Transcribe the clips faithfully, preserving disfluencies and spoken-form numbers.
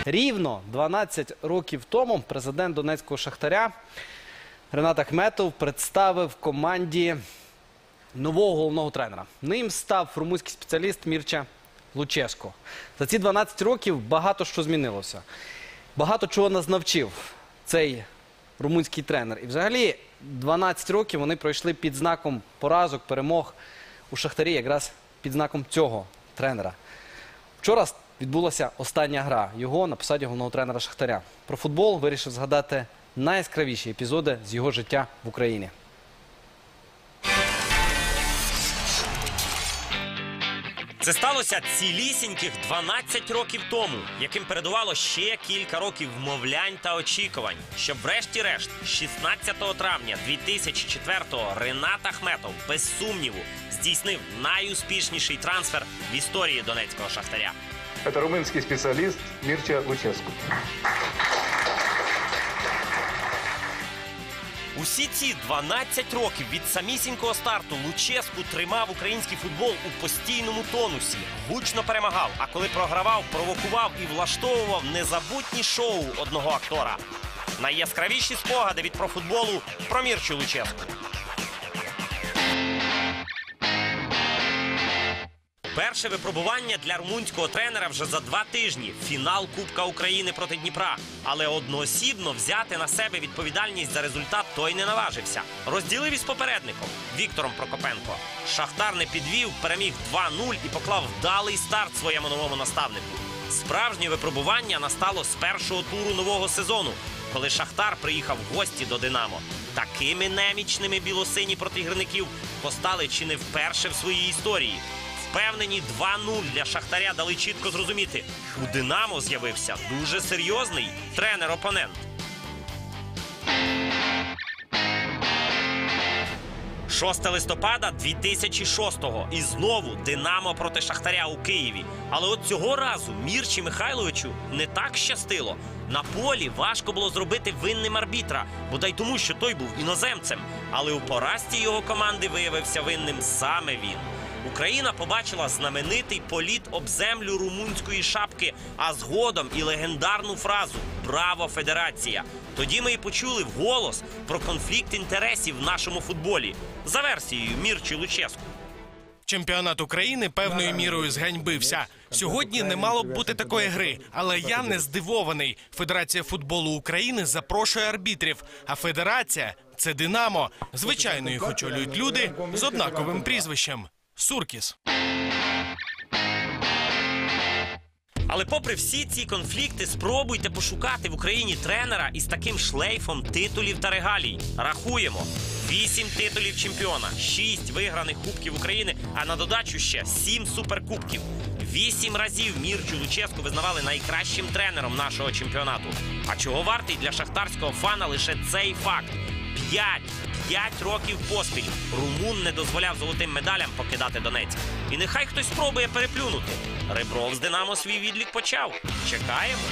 Рівно дванадцять років тому президент донецького «Шахтаря» Ренат Ахметов представив команді нового головного тренера. Ним став румунський спеціаліст Мірча Луческу. За ці дванадцять років багато що змінилося. Багато чого нас навчив цей румунський тренер. І взагалі дванадцять років вони пройшли під знаком поразок, перемог у «Шахтарі», якраз під знаком цього тренера. Вчора відбулася остання гра його на посаді головного тренера «Шахтаря». Про футбол вирішив згадати найяскравіші епізоди з його життя в Україні. Це сталося цілісіньких дванадцять років тому, яким передувало ще кілька років вмовлянь та очікувань, щоб врешті-решт шістнадцятого травня дві тисячі четвертого Ренат Ахметов без сумніву здійснив найуспішніший трансфер в історії донецького «Шахтаря». Це румунський спеціаліст Мірча Луческу. Усі ці дванадцять років від самісінького старту Луческу тримав український футбол у постійному тонусі, гучно перемагав, а коли програвав, провокував і влаштовував незабутні шоу одного актора. Найяскравіші спогади від профутболу про Мірчу Луческу. Перше випробування для румунського тренера вже за два тижні – фінал Кубка України проти Дніпра. Але одноосібно взяти на себе відповідальність за результат той не наважився. Розділив із попередником – Віктором Прокопенко. «Шахтар» не підвів, переміг два нуль і поклав вдалий старт своєму новому наставнику. Справжнє випробування настало з першого туру нового сезону, коли «Шахтар» приїхав в гості до «Динамо». Такими немічними білосині проти гірників постали чи не вперше в своїй історії. Впевнені, два нуль для «Шахтаря» дали чітко зрозуміти – у «Динамо» з'явився дуже серйозний тренер-опонент. шостого листопада дві тисячі шостого. І знову «Динамо» проти «Шахтаря» у Києві. Але от цього разу Мірчі Михайловичу не так щастило. На полі важко було зробити винним арбітра, бодай тому, що той був іноземцем. Але у поразці його команди виявився винним саме він. Україна побачила знаменитий політ об землю румунської шапки, а згодом і легендарну фразу «Браво, Федерація!». Тоді ми і почули вголос про конфлікт інтересів в нашому футболі за версією Мірчі Луческу. Чемпіонат України певною мірою зганьбився. Сьогодні не мало б бути такої гри, але я не здивований. Федерація футболу України запрошує арбітрів, а Федерація – це «Динамо». Звичайно, їх очолюють люди з однаковим прізвищем – Суркіс. Але попри всі ці конфлікти, спробуйте пошукати в Україні тренера із таким шлейфом титулів та регалій. Рахуємо. Вісім титулів чемпіона, шість виграних кубків України, а на додачу ще сім суперкубків. Вісім разів Мірчу Луческу визнавали найкращим тренером нашого чемпіонату. А чого вартий для шахтарського фана лише цей факт? П'ять, п'ять років поспіль румун не дозволяв золотим медалям покидати Донецьк. І нехай хтось спробує переплюнути. Ребров з «Динамо» свій відлік почав. Чекаємо.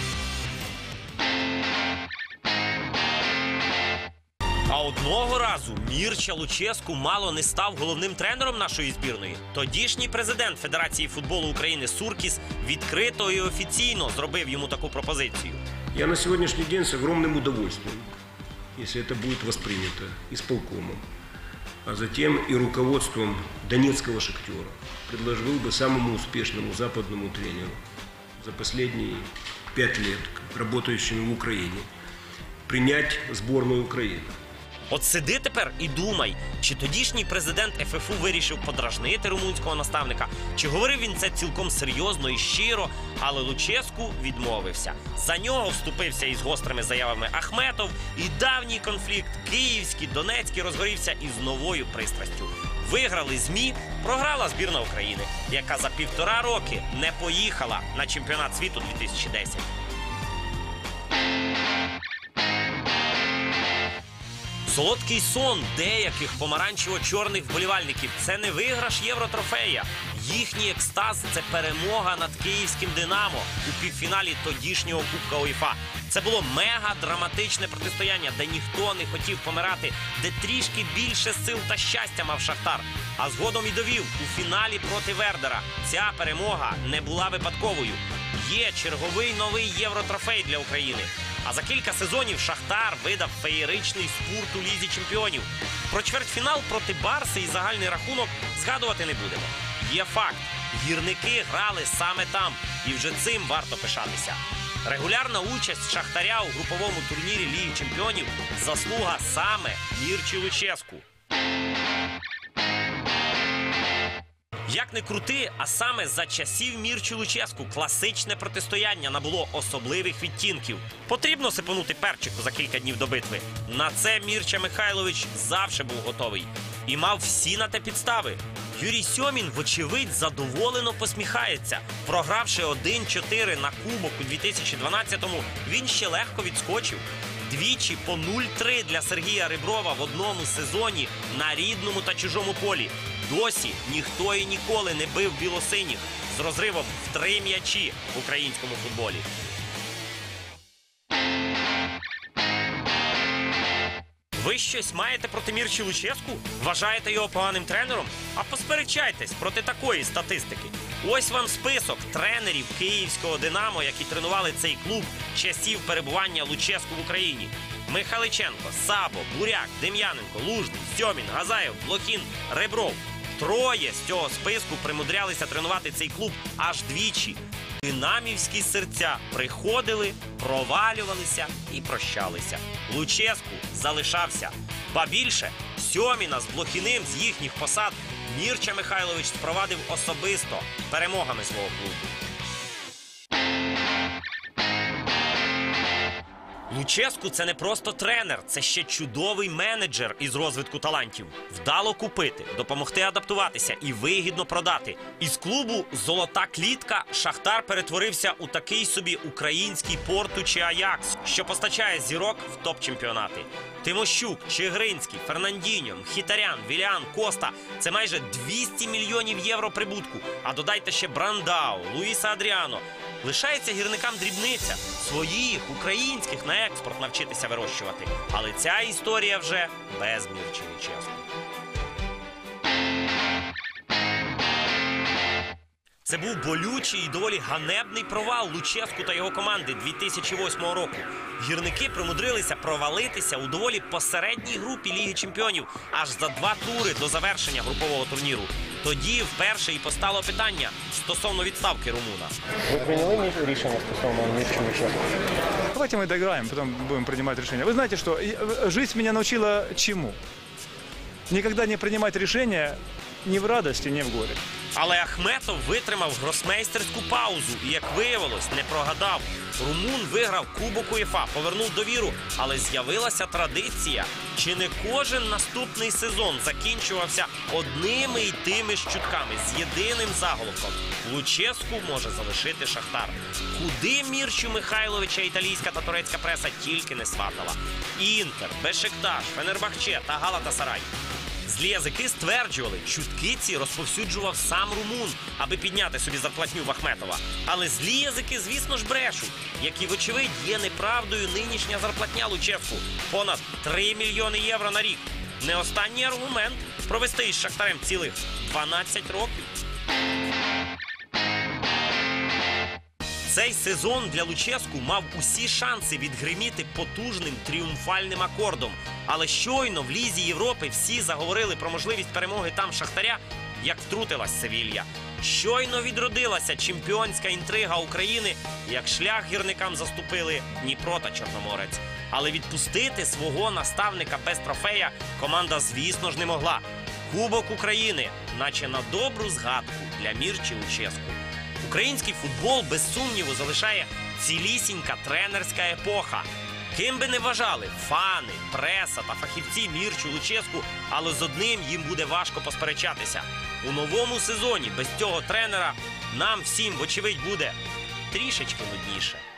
А одного разу Мірча Луческу мало не став головним тренером нашої збірної. Тодішній президент Федерації футболу України Суркіс відкрито і офіційно зробив йому таку пропозицію. Я на сьогоднішній день з огромним удовольствием, если это будет воспринято исполкомом, а затем и руководством донецкого «Шахтера», предложил бы самому успешному западному тренеру за последние пять лет, работающему в Украине, принять сборную Украины. От сиди тепер і думай, чи тодішній президент еф еф у вирішив подражнити румунського наставника, чи говорив він це цілком серйозно і щиро, але Луческу відмовився. За нього вступився із гострими заявами Ахметов, і давній конфлікт київський, донецький розгорівся із новою пристрастю. Виграли ЗМІ, програла збірна України, яка за півтора роки не поїхала на чемпіонат світу дві тисячі десятого. Солодкий сон деяких помаранчево-чорних вболівальників – це не виграш Євротрофея. Їхній екстаз – це перемога над київським «Динамо» у півфіналі тодішнього Кубка УЄФА. Це було мега-драматичне протистояння, де ніхто не хотів помирати, де трішки більше сил та щастя мав «Шахтар». А згодом і довів, у фіналі проти «Вердера» ця перемога не була випадковою. є черговий новий євротрофей для України. А за кілька сезонів Шахтар видав феєричний спурт у Лізі чемпіонів. Про чвертьфінал проти Барси і загальний рахунок згадувати не будемо. Є факт. Гірники грали саме там. І вже цим варто пишатися. Регулярна участь Шахтаря у груповому турнірі Ліги чемпіонів – заслуга саме Мірчі Луческу. Як не крути, а саме за часів Мірчі Луческу класичне протистояння набуло особливих відтінків. Потрібно сипонути перчику за кілька днів до битви. На це Мірча Михайлович завжди був готовий. І мав всі на те підстави. Юрій Сьомін, вочевидь, задоволено посміхається. Програвши один чотири на кубок у дві тисячі дванадцятому, він ще легко відскочив. Двічі по нуль три для Сергія Реброва в одному сезоні на рідному та чужому полі. Досі ніхто і ніколи не бив білосиніх з розривом в три м'ячі в українському футболі. Ви щось маєте проти Мірчі Луческу? Вважаєте його поганим тренером? А посперечайтесь проти такої статистики. Ось вам список тренерів київського «Динамо», які тренували цей клуб часів перебування Луческу в Україні. Михайличенко, Сабо, Буряк, Дем'яненко, Лужний, Сьомін, Газаєв, Блохін, Ребров. Троє з цього списку примудрялися тренувати цей клуб аж двічі. Динамівські серця приходили, провалювалися і прощалися. Луческу залишався. Ба більше, Сьоміна з Блохіним з їхніх посад Мірча Михайлович спровадив особисто перемогами свого клубу. Луческу – це не просто тренер, це ще чудовий менеджер із розвитку талантів. Вдало купити, допомогти адаптуватися і вигідно продати. Із клубу «Золота клітка» Шахтар перетворився у такий собі український Порту чи Аякс, що постачає зірок в топ-чемпіонати. Тимощук, Чигринський, Фернандіньо, Мхітарян, Віліан, Коста – це майже двісті мільйонів євро прибутку. А додайте ще Брандау, Луїса Адріано. Лишається гірникам дрібниця – своїх, українських на експорт навчитися вирощувати. Але ця історія вже без Мірчі Луческу. Це був болючий і доволі ганебний провал Луческу та його команди дві тисячі восьмого року. Гірники примудрилися провалитися у доволі посередній групі Ліги чемпіонів аж за два тури до завершення групового турніру. Тоді вперше і постало питання стосовно відставки румуна. Ви прийняли рішення стосовно Мірчі Луческу? Давайте мы доиграем, потом будем принимать решения. Вы знаете что, жизнь меня научила чему? Никогда не принимать решения ни в радости, ни в горе. Але Ахметов витримав гросмейстерську паузу і, як виявилось, не прогадав. Румун виграв Кубок УЄФА, повернув довіру, але з'явилася традиція. Чи не кожен наступний сезон закінчувався одними й тими ж чутками, з єдиним заголовком – Луческу може залишити Шахтар. Куди Мірчу Михайловича італійська та турецька преса тільки не сватала. Інтер, Бешикташ, Фенербахче та Галатасарай. Злі язики стверджували, чутки ці розповсюджував сам румун, аби підняти собі зарплатню в Ахметова. Але злі язики, звісно ж, брешуть, як і, вочевидь, є неправдою нинішня зарплатня Луческу – понад три мільйони євро на рік. Не останній аргумент – провести із Шахтарем цілих дванадцять років. Цей сезон для Луческу мав усі шанси відгриміти потужним тріумфальним акордом. Але щойно в Лізі Європи всі заговорили про можливість перемоги там Шахтаря, як втрутилась Севілья. Щойно відродилася чемпіонська інтрига України, як шлях гірникам заступили Дніпро та Чорноморець. Але відпустити свого наставника без трофея команда, звісно ж, не могла. Кубок України, наче на добру згадку для Мірчі Луческу. Український футбол, без сумніву, залишає цілісінька тренерська епоха. Ким би не вважали фани, преса та фахівці Мірчу Луческу, але з одним їм буде важко посперечатися. У новому сезоні без цього тренера нам всім, вочевидь, буде трішечки нудніше.